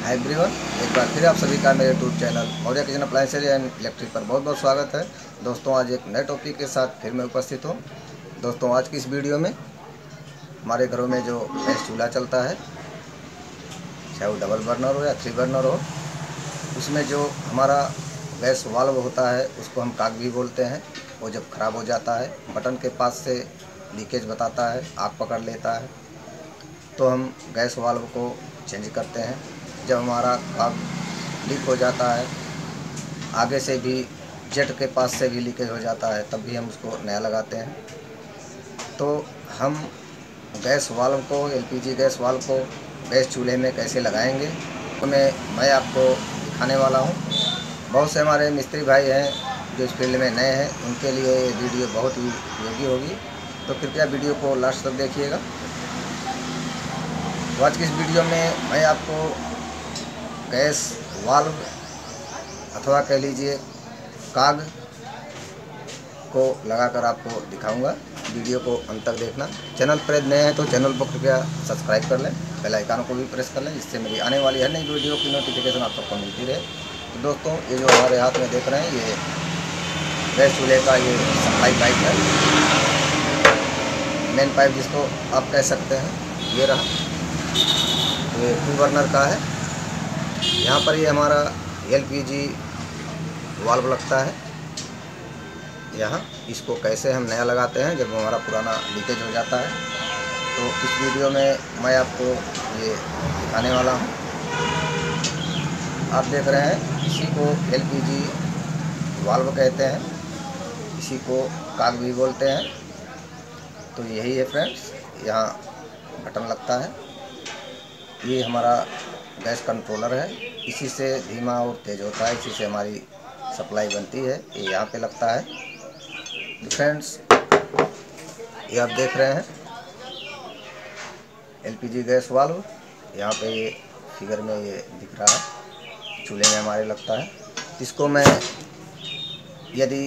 Hi everyone, एक बार फिर आप सभी का मेरे YouTube channel Maurya kitchen appliances and electric पर बहुत बहुत स्वागत है। दोस्तों, आज एक नए टॉपिक के साथ फिर मैं उपस्थित हूँ। दोस्तों, आज की इस वीडियो में हमारे घरों में जो गैस चूल्हा चलता है, चाहे वो डबल बर्नर हो या 3 बर्नर हो, उसमें जो हमारा गैस वाल्व होता है उसको हम काग भी बोलते हैं। वो जब ख़राब हो जाता है, बटन के पास से लीकेज बताता है, आग पकड़ लेता है, तो हम गैस वाल्व को चेंज करते हैं। जब हमारा काग लीक हो जाता है, आगे से भी जेट के पास से भी लीकेज हो जाता है, तब भी हम उसको नया लगाते हैं। तो हम गैस वाल्व को, एलपीजी गैस वाल्व को गैस चूल्हे में कैसे लगाएंगे, तो मैं आपको दिखाने वाला हूँ। बहुत से हमारे मिस्त्री भाई हैं जो इस फील्ड में नए हैं, उनके लिए ये वीडियो बहुत ही उपयोगी होगी, तो कृपया वीडियो को लास्ट तक देखिएगा। तो आज की इस वीडियो में मैं आपको गैस वाल्व अथवा कह लीजिए काग को लगाकर आपको दिखाऊंगा। वीडियो को अंत तक देखना। चैनल पर नए हैं तो चैनल को कृपया सब्सक्राइब कर लें, बेल आइकन को भी प्रेस कर लें, जिससे मेरी आने वाली हर नई वीडियो की नोटिफिकेशन आप सबको मिलती रहे। तो दोस्तों, ये जो हमारे हाथ में देख रहे हैं, ये गैस चूल्हे का ये सप्लाई पाइप है, मेन पाइप जिसको आप कह सकते हैं। ये रहा, ये 2 बर्नर का है। यहाँ पर ये हमारा एलपीजी वाल्व लगता है। यहाँ इसको कैसे हम नया लगाते हैं जब हमारा पुराना लीकेज हो जाता है, तो इस वीडियो में मैं आपको ये दिखाने वाला हूँ। आप देख रहे हैं, इसी को एलपीजी वाल्व कहते हैं, इसी को काग भी बोलते हैं। तो यही है फ्रेंड्स, यहाँ बटन लगता है। ये हमारा गैस कंट्रोलर है, इसी से धीमा और तेज़ होता है, इसी से हमारी सप्लाई बनती है। ये यहाँ पे लगता है। तो फ्रेंड्स, ये आप देख रहे हैं एलपीजी गैस वाल्व, यहाँ पे ये फिगर में ये दिख रहा है, चूल्हे में हमारे लगता है। इसको मैं, यदि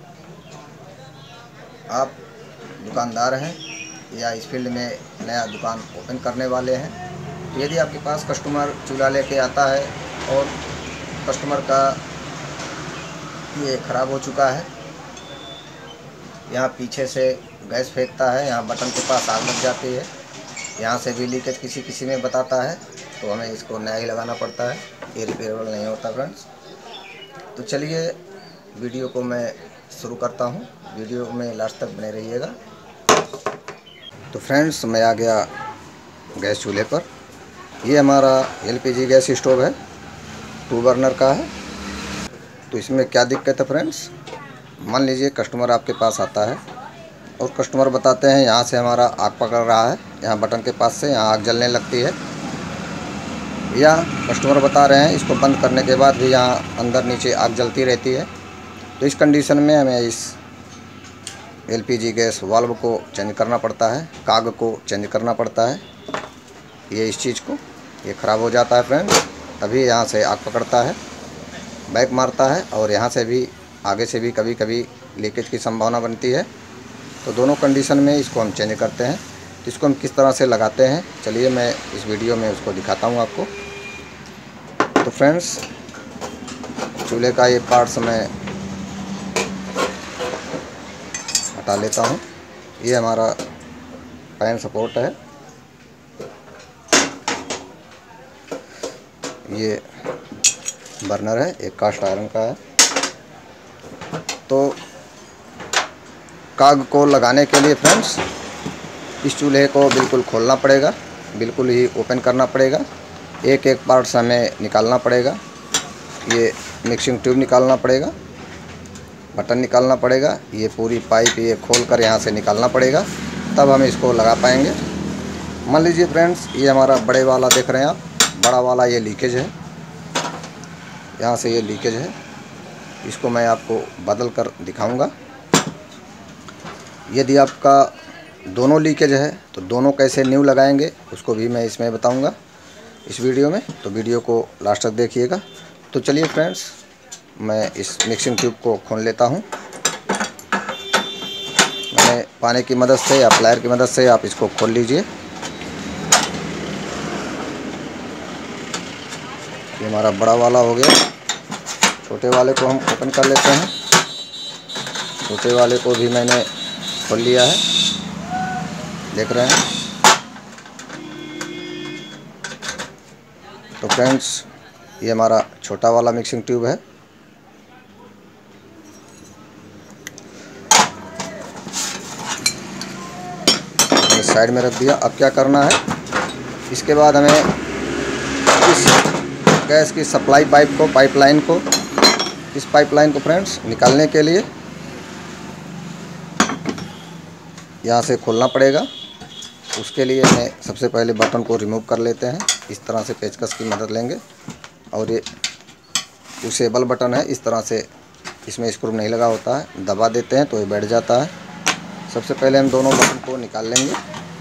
आप दुकानदार हैं या इस फील्ड में नया दुकान ओपन करने वाले हैं, तो यदि आपके पास कस्टमर चूल्हा लेके आता है और कस्टमर का ये ख़राब हो चुका है, यहाँ पीछे से गैस फेंकता है, यहाँ बटन के पास आग लग जाती है, यहाँ से भी लीकेज किसी किसी में बताता है, तो हमें इसको नया ही लगाना पड़ता है। ये रिपेयरेबल नहीं होता फ्रेंड्स। तो चलिए वीडियो को मैं शुरू करता हूँ, वीडियो में लास्ट तक बने रहिएगा। तो फ्रेंड्स, मैं आ गया गैस चूल्हे पर। ये हमारा एलपीजी गैस स्टोव है, 2 बर्नर का है। तो इसमें क्या दिक्कत है फ्रेंड्स, मान लीजिए कस्टमर आपके पास आता है और कस्टमर बताते हैं यहाँ से हमारा आग पकड़ रहा है, यहाँ बटन के पास से यहाँ आग जलने लगती है, या कस्टमर बता रहे हैं इसको बंद करने के बाद भी यहाँ अंदर नीचे आग जलती रहती है। तो इस कंडीशन में हमें इस एलपीजी गैस वाल्व को चेंज करना पड़ता है, काग को चेंज करना पड़ता है। ये इस चीज़ को, ये ख़राब हो जाता है फ्रेंड्स, तभी यहाँ से आग पकड़ता है, बैक मारता है, और यहाँ से भी आगे से भी कभी कभी लीकेज की संभावना बनती है। तो दोनों कंडीशन में इसको हम चेंज करते हैं। तो इसको हम किस तरह से लगाते हैं, चलिए मैं इस वीडियो में उसको दिखाता हूँ आपको। तो फ्रेंड्स, चूल्हे का ये पार्ट्स मैं हटा लेता हूँ। ये हमारा पैन सपोर्ट है, ये बर्नर है, एक कास्ट आयरन का है। तो काग को लगाने के लिए फ्रेंड्स, इस चूल्हे को बिल्कुल खोलना पड़ेगा, बिल्कुल ही ओपन करना पड़ेगा, एक एक पार्ट्स हमें निकालना पड़ेगा। ये मिक्सिंग ट्यूब निकालना पड़ेगा, बटन निकालना पड़ेगा, ये पूरी पाइप ये खोल कर यहाँ से निकालना पड़ेगा, तब हम इसको लगा पाएंगे। मान लीजिए फ्रेंड्स, ये हमारा बड़े वाला देख रहे हैं आप, बड़ा वाला ये लीकेज है, यहाँ से ये लीकेज है, इसको मैं आपको बदल कर दिखाऊंगा। यदि आपका दोनों लीकेज है तो दोनों कैसे न्यू लगाएंगे, उसको भी मैं इसमें बताऊंगा इस वीडियो में। तो वीडियो को लास्ट तक देखिएगा। तो चलिए फ्रेंड्स, मैं इस मिक्सिंग ट्यूब को खोल लेता हूँ। मैंने पानी की मदद से या प्लायर की मदद से आप इसको खोल लीजिए। ये हमारा बड़ा वाला हो गया। छोटे वाले को हम ओपन कर लेते हैं। छोटे वाले को भी मैंने खोल लिया है, देख रहे हैं। तो फ्रेंड्स, ये हमारा छोटा वाला मिक्सिंग ट्यूब है। साइड में रख दिया। अब क्या करना है, इसके बाद हमें इस गैस की सप्लाई पाइपलाइन को फ्रेंड्स निकालने के लिए यहाँ से खोलना पड़ेगा। उसके लिए मैं सबसे पहले बटन को रिमूव कर लेते हैं। इस तरह से पेचकस की मदद लेंगे और ये पुशेबल बटन है। इस तरह से इसमें स्क्रू नहीं लगा होता है, दबा देते हैं तो ये बैठ जाता है। सबसे पहले हम दोनों बटन को निकाल लेंगे।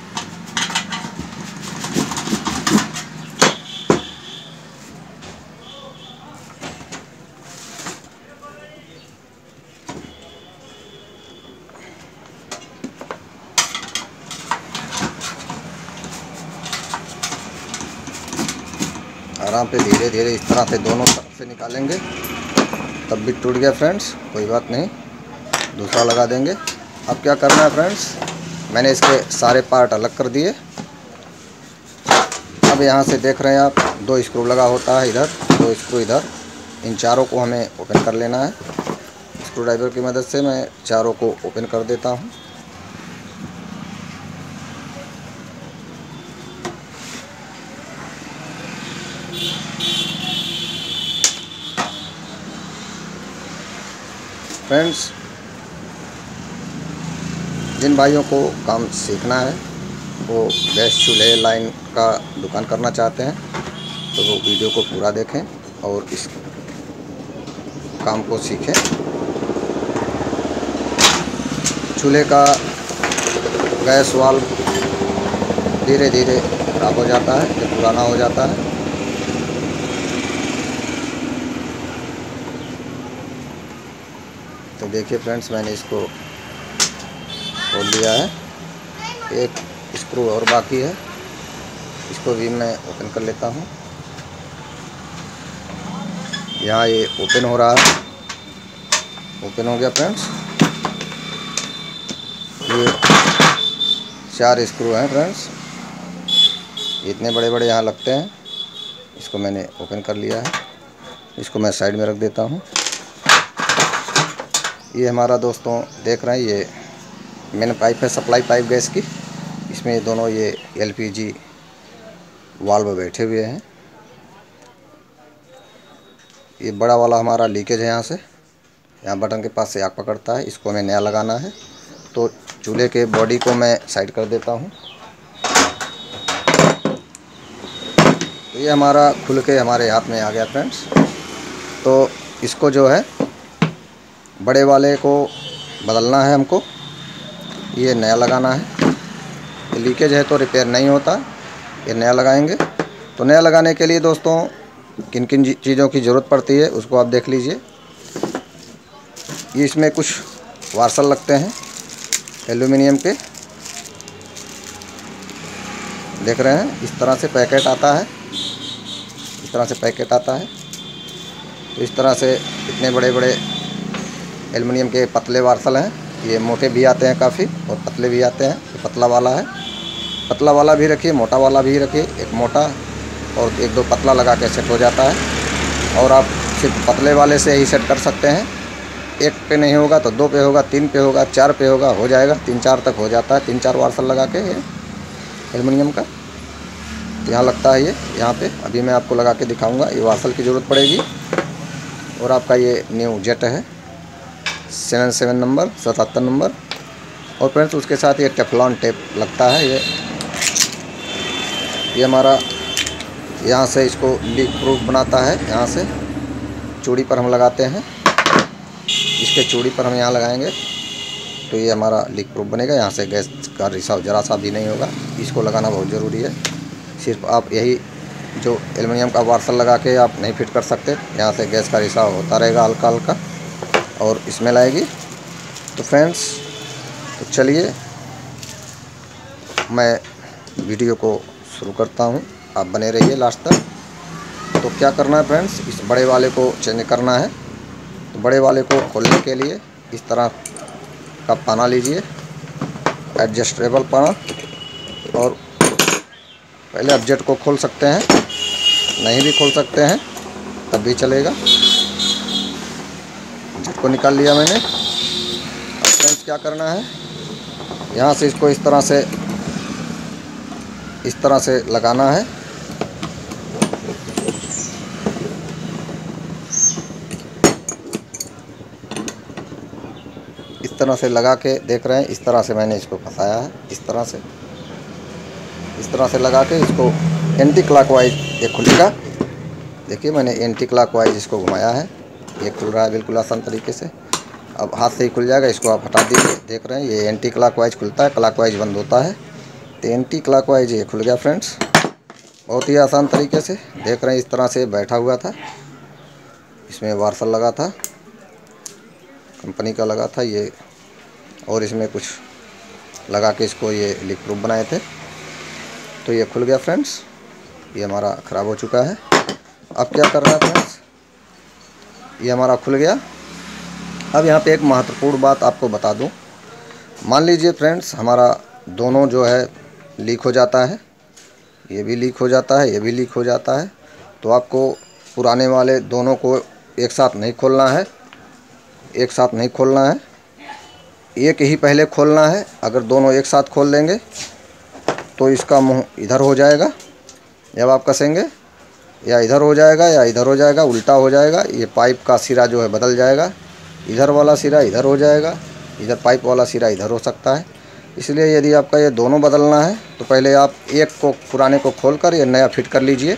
आराम पे धीरे धीरे इस तरह से दोनों तरफ से निकालेंगे। तब भी टूट गया फ्रेंड्स, कोई बात नहीं, दूसरा लगा देंगे। अब क्या करना है फ्रेंड्स, मैंने इसके सारे पार्ट अलग कर दिए। अब यहाँ से देख रहे हैं आप, 2 स्क्रू लगा होता है इधर, 2 स्क्रू इधर। इन चारों को हमें ओपन कर लेना है। स्क्रू ड्राइवर की मदद से मैं चारों को ओपन कर देता हूँ। फ्रेंड्स, जिन भाइयों को काम सीखना है, वो गैस चूल्हे लाइन का दुकान करना चाहते हैं, तो वो वीडियो को पूरा देखें और इस काम को सीखें। चूल्हे का गैस वाल्व धीरे धीरे खराब हो जाता है, जब पुराना हो जाता है। तो देखिए फ्रेंड्स, मैंने इसको खोल लिया है। एक स्क्रू और बाकी है, इसको भी मैं ओपन कर लेता हूँ। यहाँ ये ओपन हो रहा है, ओपन हो गया फ्रेंड्स। ये 4 स्क्रू हैं फ्रेंड्स, इतने बड़े बड़े यहाँ लगते हैं। इसको मैंने ओपन कर लिया है। इसको मैं साइड में रख देता हूँ। ये हमारा दोस्तों देख रहे हैं, ये मेन पाइप है, सप्लाई पाइप गैस की। इसमें दोनों ये LPG वाल्व बैठे हुए हैं। ये बड़ा वाला हमारा लीकेज है, यहाँ से, यहाँ बटन के पास से आग पकड़ता है। इसको हमें नया लगाना है। तो चूल्हे के बॉडी को मैं साइड कर देता हूँ। तो ये हमारा खुल के हमारे हाथ में आ गया फ्रेंड्स। तो इसको जो है बड़े वाले को बदलना है हमको, ये नया लगाना है। ये लीकेज है तो रिपेयर नहीं होता, ये नया लगाएंगे। तो नया लगाने के लिए दोस्तों किन किन चीज़ों की ज़रूरत पड़ती है उसको आप देख लीजिए। ये इसमें कुछ वार्सल लगते हैं एल्यूमिनियम के, देख रहे हैं। इस तरह से पैकेट आता है, इस तरह से पैकेट आता है। तो इस तरह से इतने बड़े बड़े एल्युमिनियम के पतले वार्सल हैं। ये मोटे भी आते हैं काफ़ी और पतले भी आते हैं। ये पतला वाला है, पतला वाला भी रखिए, मोटा वाला भी रखिए। एक मोटा और 1-2 पतला लगा के सेट हो जाता है। और आप सिर्फ पतले वाले से ही सेट कर सकते हैं। 1 पे नहीं होगा तो 2 पे होगा, 3 पे होगा, 4 पे होगा, हो जाएगा। 3-4 तक हो जाता है। 3-4 वार्सल लगा के ये एल्युमिनियम का यहाँ लगता है। ये यहाँ पे अभी मैं आपको लगा के दिखाऊँगा। ये वार्सल की ज़रूरत पड़ेगी। और आपका ये न्यू जेट है 77 नंबर, 77 नंबर। और फ्रेंड्स उसके साथ ये टेफ्लॉन टेप लगता है। ये हमारा यहाँ से इसको लीक प्रूफ बनाता है। यहाँ से चूड़ी पर हम लगाते हैं, इसके चूड़ी पर हम यहाँ लगाएंगे तो ये हमारा लीक प्रूफ बनेगा। यहाँ से गैस का रिसाव ज़रा सा भी नहीं होगा। इसको लगाना बहुत ज़रूरी है। सिर्फ आप यही जो एल्युमिनियम का वार्सल लगा के आप नहीं फिट कर सकते। यहाँ से गैस का रिसाव होता रहेगा हल्का हल्का और स्मेल आएगी। तो फ्रेंड्स, तो चलिए मैं वीडियो को शुरू करता हूँ, आप बने रहिए लास्ट तक। तो आपको क्या करना है फ्रेंड्स, इस बड़े वाले को चेंज करना है। तो बड़े वाले को खोलने के लिए इस तरह का पाना लीजिए, एडजस्टेबल पाना, और पहले एडजस्ट को खोल सकते हैं, नहीं भी खोल सकते हैं तब भी चलेगा। एडजस्ट को निकाल लिया मैंने। अब फ्रेंड्स क्या करना है, यहाँ से इसको इस तरह से लगाना है। इस तरह से लगा के देख रहे हैं, इस तरह से मैंने इसको फंसाया है। इस तरह से लगा के इसको एंटी क्लॉकवाइज ये खुलेगा। देखिए मैंने एंटी क्लॉकवाइज इसको घुमाया है, ये खुल रहा है बिल्कुल आसान तरीके से। अब हाथ से ही खुल जाएगा, इसको आप हटा दीजिए। देख रहे हैं ये एंटी क्लॉकवाइज खुलता है, क्लॉकवाइज बंद होता है। तो एंटी क्लॉकवाइज ये खुल गया फ्रेंड्स, बहुत ही आसान तरीके से। देख रहे हैं इस तरह से बैठा हुआ था, इसमें वार्सल लगा था, कंपनी का लगा था ये, और इसमें कुछ लगा के इसको ये लीक प्रूफ बनाए थे। तो ये खुल गया फ्रेंड्स, ये हमारा ख़राब हो चुका है। अब क्या करना है फ्रेंड्स, ये हमारा खुल गया। अब यहाँ पे एक महत्वपूर्ण बात आपको बता दूँ। मान लीजिए फ्रेंड्स हमारा दोनों जो है लीक हो जाता है, ये भी लीक हो जाता है, ये भी लीक हो जाता है। तो आपको पुराने वाले दोनों को एक साथ नहीं खोलना है, एक ही पहले खोलना है। अगर दोनों एक साथ खोल लेंगे तो इसका मुंह इधर हो जाएगा, जब आप कसेंगे या इधर हो जाएगा या इधर हो जाएगा, उल्टा हो जाएगा। ये पाइप का सिरा जो है बदल जाएगा, इधर वाला सिरा इधर हो जाएगा, इधर पाइप वाला सिरा इधर हो सकता है। इसलिए यदि आपका ये दोनों बदलना है तो पहले आप एक को पुराने को खोलकर ये नया फिट कर लीजिए।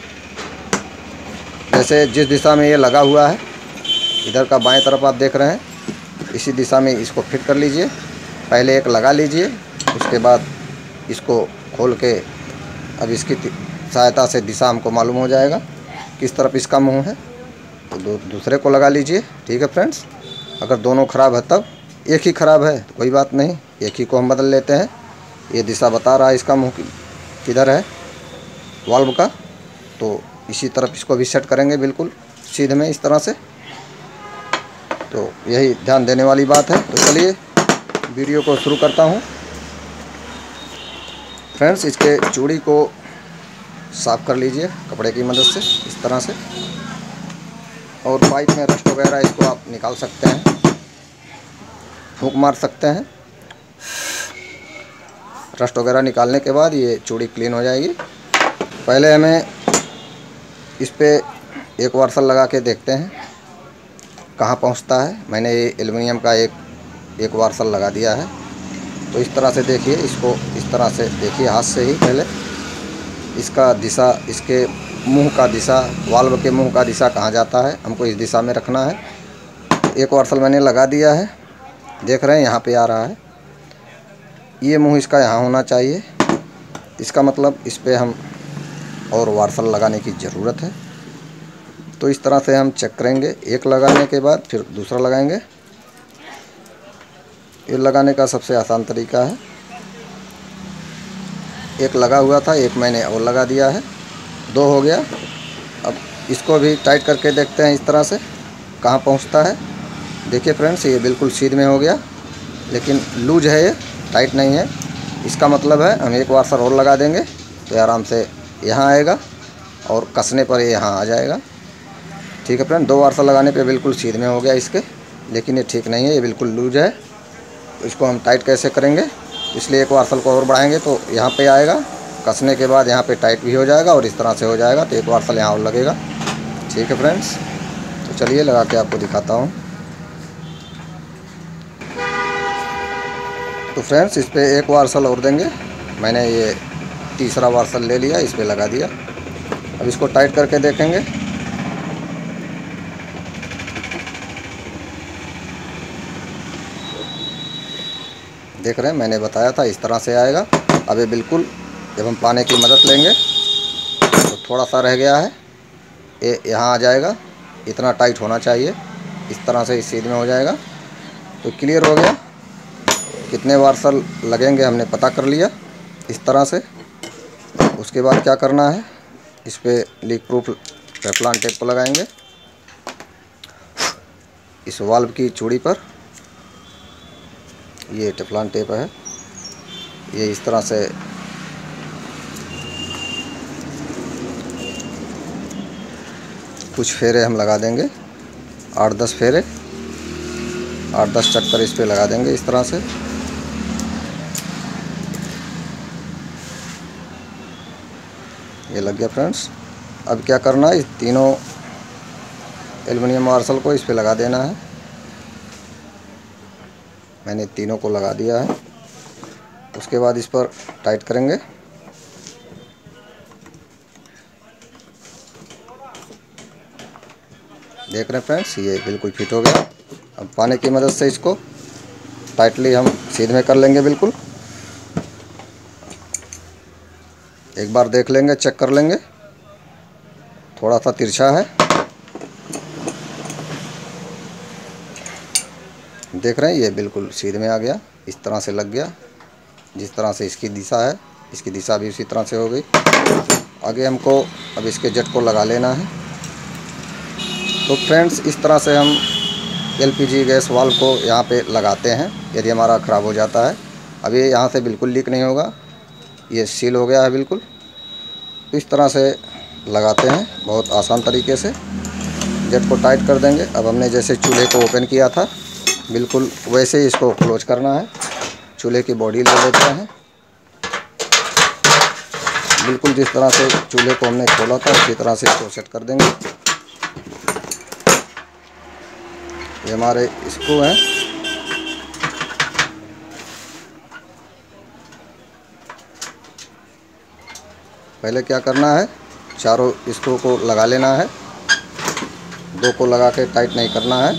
जैसे जिस दिशा में ये लगा हुआ है, इधर का बाएं तरफ आप देख रहे हैं, इसी दिशा में इसको फिट कर लीजिए। पहले एक लगा लीजिए, उसके बाद इसको खोल के अब इसकी सहायता से दिशा हमको मालूम हो जाएगा किस तरफ इसका मुंह है। तो दूसरे को लगा लीजिए, ठीक है फ्रेंड्स। अगर दोनों ख़राब है तब, एक ही ख़राब है तो कोई बात नहीं, एक ही को हम बदल लेते हैं। ये दिशा बता रहा है इसका मुंह किधर है वाल्व का, तो इसी तरफ इसको भी सेट करेंगे बिल्कुल सीधे में इस तरह से। तो यही ध्यान देने वाली बात है। तो चलिए वीडियो को शुरू करता हूँ फ्रेंड्स। इसके चूड़ी को साफ़ कर लीजिए कपड़े की मदद से इस तरह से, और पाइप में रस्ट वगैरह इसको आप निकाल सकते हैं, फूंक मार सकते हैं। रस्ट वगैरह निकालने के बाद ये चूड़ी क्लीन हो जाएगी। पहले हमें इस पे एक वार्सल लगा के देखते हैं कहाँ पहुँचता है। मैंने ये एल्युमिनियम का एक वार्सल लगा दिया है। तो इस तरह से देखिए, इसको इस तरह से देखिए हाथ से ही। पहले इसका दिशा, इसके मुंह का दिशा, वाल्व के मुंह का दिशा कहाँ जाता है, हमको इस दिशा में रखना है। एक वार्सल मैंने लगा दिया है, देख रहे हैं यहाँ पे आ रहा है। ये मुंह इसका यहाँ होना चाहिए, इसका मतलब इस पे हम और वार्सल लगाने की ज़रूरत है। तो इस तरह से हम चेक करेंगे, एक लगाने के बाद फिर दूसरा लगाएंगे। ये लगाने का सबसे आसान तरीका है। एक लगा हुआ था, एक मैंने और लगा दिया है, दो हो गया। अब इसको भी टाइट करके देखते हैं इस तरह से कहाँ पहुँचता है। देखिए फ्रेंड्स ये बिल्कुल सीध में हो गया, लेकिन लूज है, ये टाइट नहीं है। इसका मतलब है हम एक वार्सल और लगा देंगे तो आराम से यहाँ आएगा, और कसने पर ये यहाँ आ जाएगा। ठीक है फ्रेंड, दो वार्सल लगाने पे बिल्कुल सीध में हो गया इसके, लेकिन ये ठीक नहीं है, ये बिल्कुल लूज है। तो इसको हम टाइट कैसे करेंगे, इसलिए एक वार्सल को और बढ़ाएंगे तो यहाँ पे आएगा, कसने के बाद यहाँ पे टाइट भी हो जाएगा और इस तरह से हो जाएगा। तो एक वार्सल यहाँ और लगेगा। ठीक है फ्रेंड्स, तो चलिए लगा के आपको दिखाता हूँ। तो फ्रेंड्स इस पर एक वार्सल और देंगे। मैंने ये तीसरा वार्सल ले लिया, इस पर लगा दिया। अब इसको टाइट करके देखेंगे। देख रहे हैं, मैंने बताया था इस तरह से आएगा। अब ये बिल्कुल जब हम पाने की मदद लेंगे तो थोड़ा सा रह गया है, ये यहाँ आ जाएगा। इतना टाइट होना चाहिए, इस तरह से इस सीध में हो जाएगा। तो क्लियर हो गया, कितने वार्सल लगेंगे हमने पता कर लिया इस तरह से। उसके बाद क्या करना है, इस पर लीक प्रूफ टेफ्लॉन टेप को लगाएंगे इस वाल्व की चूड़ी पर। ये टेफ्लॉन टेप है, ये इस तरह से कुछ फेरे हम लगा देंगे, 8-10 फेरे, 8-10 चक्कर इस पे लगा देंगे इस तरह से। ये लग गया फ्रेंड्स। अब क्या करना है, इस तीनों एल्युमिनियम मार्शल को इस पे लगा देना है। मैंने तीनों को लगा दिया है। उसके बाद इस पर टाइट करेंगे। देख रहे हैं फ्रेंड्स, ये बिल्कुल फिट हो गया। अब पानी की मदद से इसको टाइटली हम सीध में कर लेंगे बिल्कुल। एक बार देख लेंगे, चेक कर लेंगे, थोड़ा सा तिरछा है। देख रहे हैं, ये बिल्कुल सीध में आ गया, इस तरह से लग गया। जिस तरह से इसकी दिशा है, इसकी दिशा भी उसी तरह से हो गई। आगे हमको अब इसके जट को लगा लेना है। तो फ्रेंड्स, इस तरह से हम एलपीजी गैस वाल्व को यहाँ पे लगाते हैं यदि हमारा ख़राब हो जाता है। अब ये यहाँ से बिल्कुल लीक नहीं होगा, ये सील हो गया है बिल्कुल। तो इस तरह से लगाते हैं बहुत आसान तरीके से। जट को टाइट कर देंगे। अब हमने जैसे चूल्हे को ओपन किया था बिल्कुल वैसे ही इसको क्लोज करना है। चूल्हे की बॉडी ले लेते हैं, बिल्कुल जिस तरह से चूल्हे को हमने खोला था उसी तरह से इसको सेट कर देंगे। ये हमारे स्क्रू हैं। पहले क्या करना है, चारों स्क्रू को लगा लेना है, 2 को लगा के टाइट नहीं करना है।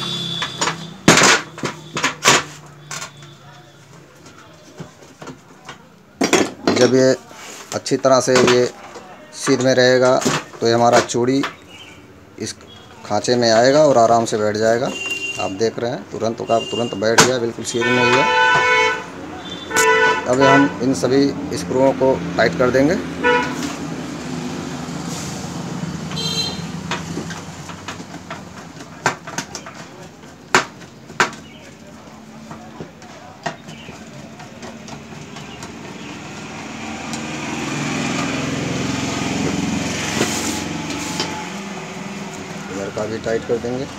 जब ये अच्छी तरह से ये सीध में रहेगा तो ये हमारा चूड़ी इस खांचे में आएगा और आराम से बैठ जाएगा। आप देख रहे हैं तुरंत बैठ गया, बिल्कुल सीध में ही है। अब हम इन सभी स्क्रूओं को टाइट कर देंगे। इधर का भी टाइट कर देंगे।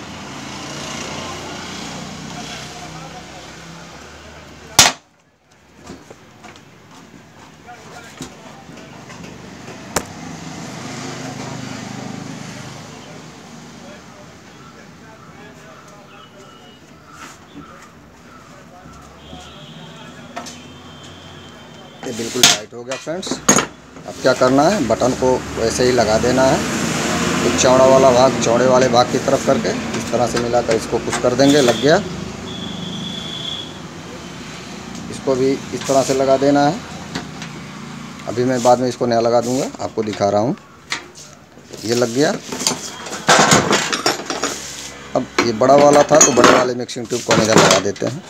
ये बिल्कुल टाइट हो गया फ्रेंड्स। अब क्या करना है, बटन को वैसे ही लगा देना है। तो चौड़ा वाला भाग चौड़े वाले भाग की तरफ करके इस तरह से मिलाकर इसको पुश कर देंगे। लग गया। इसको भी इस तरह से लगा देना है। अभी मैं बाद में इसको नया लगा दूंगा, आपको दिखा रहा हूँ। ये लग गया। अब ये बड़ा वाला था तो बड़े वाले मिक्सिंग ट्यूब को इधर लगा देते हैं।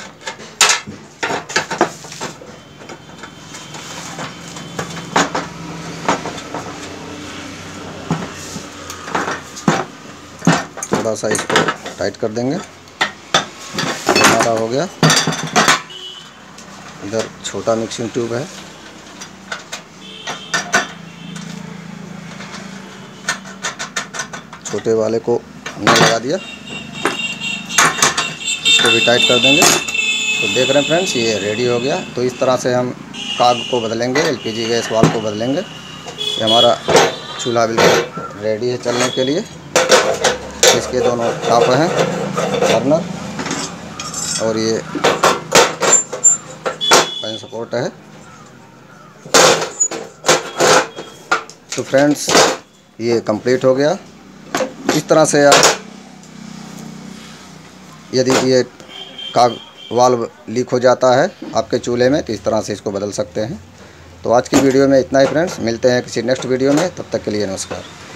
थोड़ा सा इसको टाइट कर देंगे। हमारा हो गया। इधर छोटा मिक्सिंग ट्यूब है, छोटे वाले को हमने लगा दिया। इसको भी टाइट कर देंगे। तो देख रहे हैं फ्रेंड्स, ये रेडी हो गया। तो इस तरह से हम काग को बदलेंगे, एलपीजी गैस वाल्व को बदलेंगे। ये हमारा चूल्हा बिल्कुल रेडी है चलने के लिए। इसके दोनों टॉप हैं बर्नर और ये पैन सपोर्ट है। तो फ्रेंड्स, ये कंप्लीट हो गया। इस तरह से आप यदि ये काग वाल्व लीक हो जाता है आपके चूल्हे में तो इस तरह से इसको बदल सकते हैं। तो आज की वीडियो में इतना ही फ्रेंड्स। मिलते हैं किसी नेक्स्ट वीडियो में, तब तक के लिए नमस्कार।